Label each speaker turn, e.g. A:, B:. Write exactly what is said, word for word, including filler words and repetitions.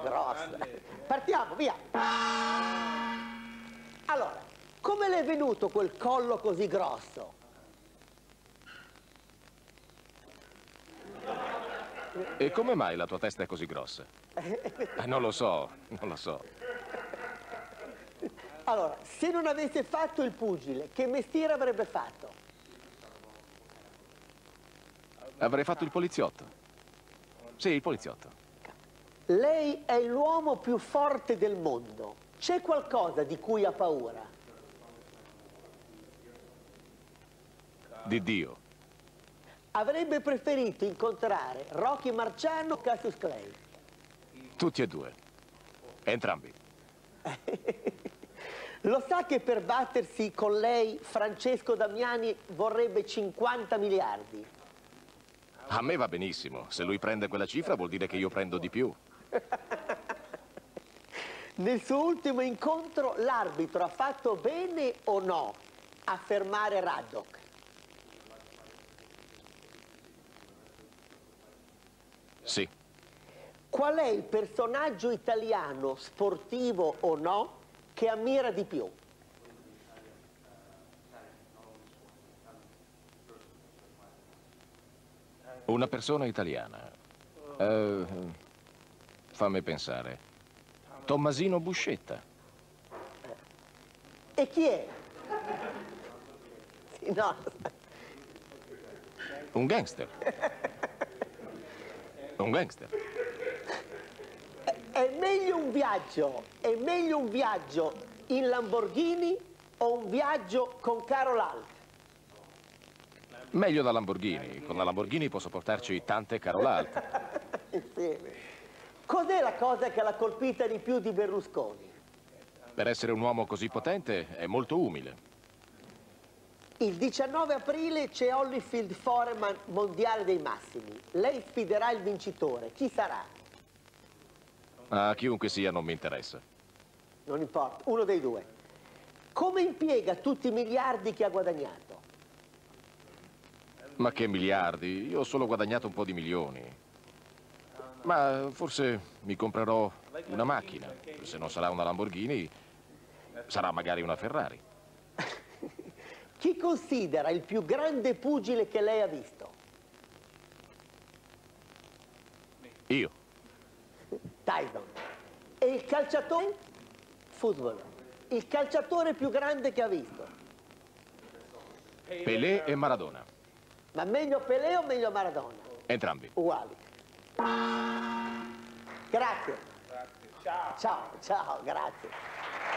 A: grossa. Partiamo, via. Allora, come le è venuto quel collo così grosso?
B: E come mai la tua testa è così grossa? Eh, non lo so, non lo so.
A: Allora, se non avesse fatto il pugile, che mestiere avrebbe fatto?
B: Avrei fatto il poliziotto. Sì, il poliziotto.
A: Lei è l'uomo più forte del mondo. C'è qualcosa di cui ha paura?
B: Di Dio.
A: Avrebbe preferito incontrare Rocky Marciano o Cassius Clay?
B: Tutti e due. Entrambi.
A: Lo sa che per battersi con lei Francesco Damiani vorrebbe cinquanta miliardi?
B: A me va benissimo. Se lui prende quella cifra vuol dire che io prendo di più.
A: Nel suo ultimo incontro l'arbitro ha fatto bene o no a fermare Raddock?
B: Sì.
A: Qual è il personaggio italiano, sportivo o no, che ammira di più?
B: Una persona italiana. Eh, fammi pensare. Tommasino Buscetta.
A: E chi è? Sì, no.
B: Un gangster. Un gangster.
A: È meglio un viaggio, è meglio un viaggio in Lamborghini o un viaggio con Carol Alt?
B: Meglio la Lamborghini. Con la Lamborghini posso portarci tante Carol Alt.
A: Sì. Cos'è la cosa che l'ha colpita di più di Berlusconi?
B: Per essere un uomo così potente è molto umile.
A: Il diciannove aprile c'è Holyfield Foreman Mondiale dei Massimi. Lei sfiderà il vincitore. Chi sarà?
B: A chiunque sia non mi interessa.
A: Non importa, uno dei due. Come impiega tutti i miliardi che ha guadagnato?
B: Ma che miliardi? Io ho solo guadagnato un po' di milioni. Ma forse mi comprerò una macchina. Se non sarà una Lamborghini, sarà magari una Ferrari.
A: Chi considera il più grande pugile che lei ha visto?
B: Io.
A: Tyson. E il calciatore? Football. Il calciatore più grande che ha visto?
B: Pelé e Maradona.
A: Ma meglio Pelé o meglio Maradona?
B: Entrambi.
A: Uguali. Grazie.
C: Grazie. Ciao.
A: Ciao, ciao, grazie.